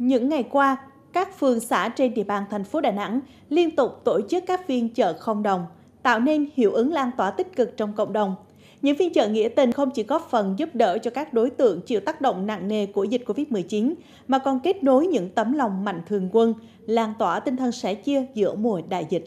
Những ngày qua, các phường xã trên địa bàn thành phố Đà Nẵng liên tục tổ chức các phiên chợ không đồng, tạo nên hiệu ứng lan tỏa tích cực trong cộng đồng. Những phiên chợ nghĩa tình không chỉ góp phần giúp đỡ cho các đối tượng chịu tác động nặng nề của dịch Covid-19, mà còn kết nối những tấm lòng mạnh thường quân, lan tỏa tinh thần sẻ chia giữa mùa đại dịch.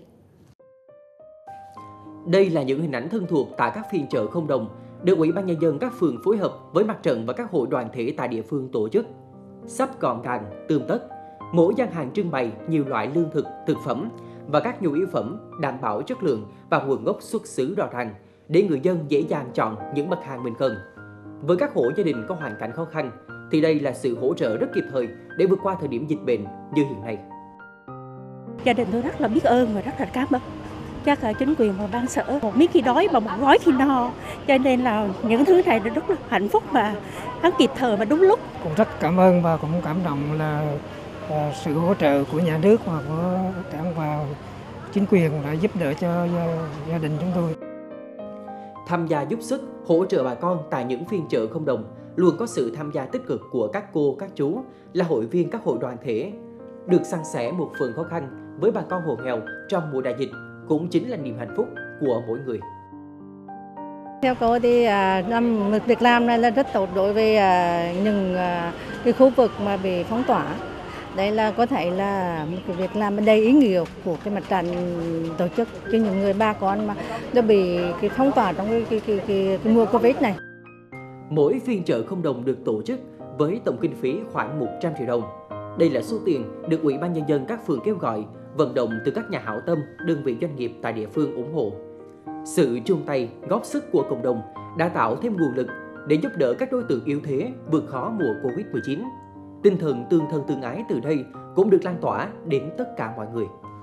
Đây là những hình ảnh thân thuộc tại các phiên chợ không đồng, được Ủy ban Nhân dân các phường phối hợp với mặt trận và các hội đoàn thể tại địa phương tổ chức. Sắp gọn gàng, tươm tất, mỗi gian hàng trưng bày nhiều loại lương thực, thực phẩm và các nhu yếu phẩm đảm bảo chất lượng và nguồn gốc xuất xứ rõ ràng để người dân dễ dàng chọn những mặt hàng mình cần. Với các hộ gia đình có hoàn cảnh khó khăn thì đây là sự hỗ trợ rất kịp thời để vượt qua thời điểm dịch bệnh như hiện nay. Gia đình tôi rất là biết ơn và rất là cảm ơn. Chắc là chính quyền và ban sở một miếng khi đói và một gói khi no, cho nên là những thứ này rất là hạnh phúc và rất kịp thời và đúng lúc. Cũng rất cảm ơn và cũng cảm động là sự hỗ trợ của nhà nước và của đảng và chính quyền đã giúp đỡ cho gia đình chúng tôi. Tham gia giúp sức, hỗ trợ bà con tại những phiên chợ không đồng luôn có sự tham gia tích cực của các cô, các chú là hội viên các hội đoàn thể. Được san sẻ một phần khó khăn với bà con hộ nghèo trong mùa đại dịch cũng chính là niềm hạnh phúc của mỗi người. Theo cô thì làm việc làm này là rất tốt đối với những cái khu vực mà bị phong tỏa. Đây là có thể là một cái việc làm đầy ý nghĩa của cái mặt trận tổ chức cho những người bà con mà đã bị cái phong tỏa trong cái mùa Covid này. Mỗi phiên chợ không đồng được tổ chức với tổng kinh phí khoảng 100 triệu đồng. Đây là số tiền được Ủy ban Nhân dân các phường kêu gọi, vận động từ các nhà hảo tâm, đơn vị doanh nghiệp tại địa phương ủng hộ. Sự chung tay, góp sức của cộng đồng đã tạo thêm nguồn lực để giúp đỡ các đối tượng yếu thế vượt khó mùa Covid-19. Tinh thần tương thân tương ái từ đây cũng được lan tỏa đến tất cả mọi người.